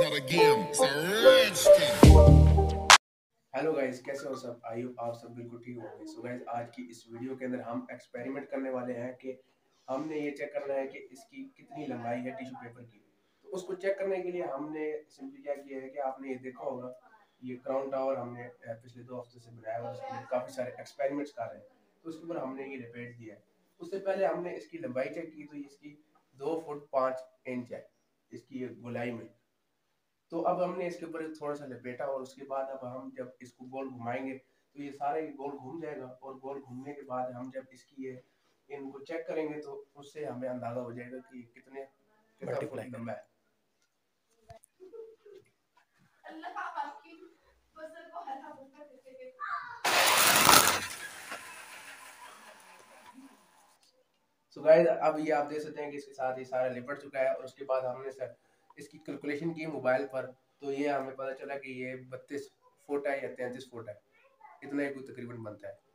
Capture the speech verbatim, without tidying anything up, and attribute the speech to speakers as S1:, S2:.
S1: start again. It's a rich thing.
S2: Hello guys, कैसे हो सब? आई होप आप सब बिल्कुल ठीक होंगे। सो गाइस, आज की इस वीडियो के अंदर हम एक्सपेरिमेंट करने वाले हैं कि हमने ये चेक करना है कि इसकी कितनी लंबाई है टिश्यू पेपर की। तो उसको चेक करने के लिए हमने सिंपली क्या किया है कि आपने ये देखा होगा, ये क्राउन टावर हमने अ, पिछले दो हफ्ते से बनाया हुआ है। उसके लिए काफ़ी सारे एक्सपेरिमेंट्स कर रहे हैं, तो उसके ऊपर हमने ये लपेट दिया है। उससे पहले हमने इसकी लंबाई चेक की, तो इसकी दो फुट पाँच इंच है इसकी गोलाई में। तो अब हमने इसके ऊपर थोड़ा सा लपेटा और उसके बाद अब हम जब इसको गोल घुमाएंगे तो ये सारा ये गोल घूम जाएगा, और गोल घूमने के बाद हम जब इसकी ये इनको चेक करेंगे तो उससे हमें अंदाजा हो जाएगा कि कितने कितना फुट लंबा है। सो गाइस, अब ये आप देख सकते हैं कि इसके साथ ये सारा लिपट चुका है, और उसके बाद हमने सर इसकी कैलकुलेशन की मोबाइल पर, तो ये हमें पता चला कि ये बत्तीस फुट है या तैंतीस फुट है, इतना ही कुछ तकरीबन बनता है।